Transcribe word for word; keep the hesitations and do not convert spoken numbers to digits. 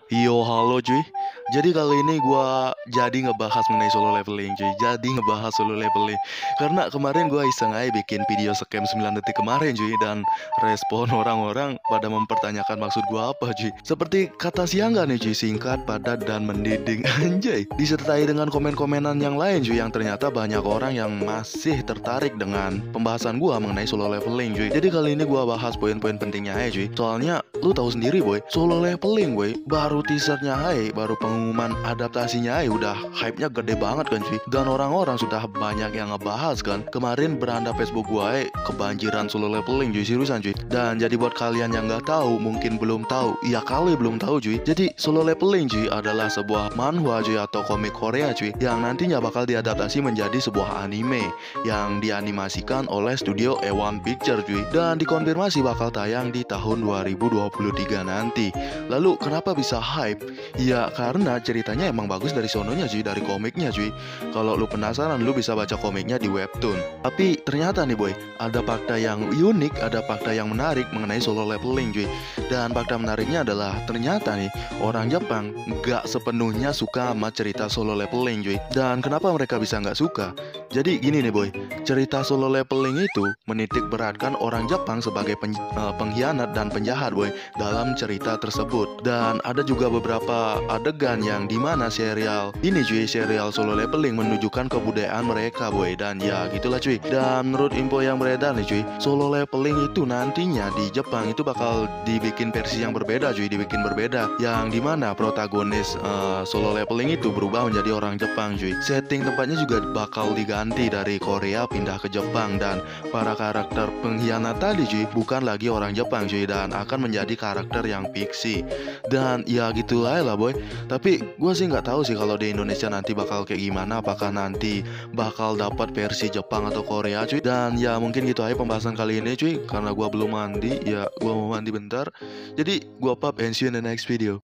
Yo, halo cuy. Jadi kali ini gua jadi ngebahas mengenai solo leveling cuy. Jadi ngebahas solo leveling. Karena kemarin gua iseng aja bikin video scam sembilan detik kemarin cuy. Dan respon orang-orang pada mempertanyakan maksud gua apa cuy. Seperti kata siangga nih cuy, singkat, padat, dan mendiding. Anjay. Disertai dengan komen-komenan yang lain cuy. Yang ternyata banyak orang yang masih tertarik dengan pembahasan gua mengenai solo leveling cuy. Jadi kali ini gua bahas poin-poin pentingnya aja cuy. Soalnya lu tahu sendiri boy, solo leveling boy, baru teasernya hai, baru pengumuman adaptasinya hai, udah hype-nya gede banget kan cuy. Dan orang-orang sudah banyak yang ngebahas kan. Kemarin beranda Facebook gua hai, kebanjiran solo leveling cuy, seriusan cuy. Dan jadi buat kalian yang nggak tahu, mungkin belum tahu, ya kali belum tahu cuy. Jadi solo leveling cuy adalah sebuah manhwa cuy atau komik Korea cuy, yang nantinya bakal diadaptasi menjadi sebuah anime yang dianimasikan oleh studio A one Picture cuy. Dan dikonfirmasi bakal tayang di tahun dua ribu dua puluh tiga nanti. Lalu kenapa bisa hype? Ya karena ceritanya emang bagus dari sononya cuy, dari komiknya cuy. Kalau lu penasaran, lu bisa baca komiknya di webtoon. Tapi ternyata nih boy, ada fakta yang unik, ada fakta yang menarik mengenai solo leveling cuy. Dan fakta menariknya adalah ternyata nih orang Jepang nggak sepenuhnya suka sama cerita solo leveling cuy. Dan kenapa mereka bisa nggak suka? Jadi gini nih boy, cerita solo leveling itu menitik beratkan orang Jepang sebagai pen, uh, pengkhianat dan penjahat boy dalam cerita tersebut. Dan ada juga beberapa adegan yang dimana serial ini cuy, serial solo leveling menunjukkan kebudayaan mereka boy. Dan ya gitulah cuy. Dan menurut info yang beredar nih cuy, solo leveling itu nantinya di Jepang itu bakal dibikin versi yang berbeda cuy, dibikin berbeda. Yang dimana protagonis uh, solo leveling itu berubah menjadi orang Jepang cuy. Setting tempatnya juga bakal diganti dari Korea pindah ke Jepang. Dan para karakter pengkhianat tadi cuy bukan lagi orang Jepang cuy, dan akan menjadi karakter yang fiksi. Dan ya gitu aja lah boy. Tapi gue sih nggak tahu sih kalau di Indonesia nanti bakal kayak gimana, apakah nanti bakal dapat versi Jepang atau Korea cuy. Dan ya mungkin gitu aja pembahasan kali ini cuy, karena gue belum mandi. Ya gue mau mandi bentar. Jadi gue pap and see you in the next video.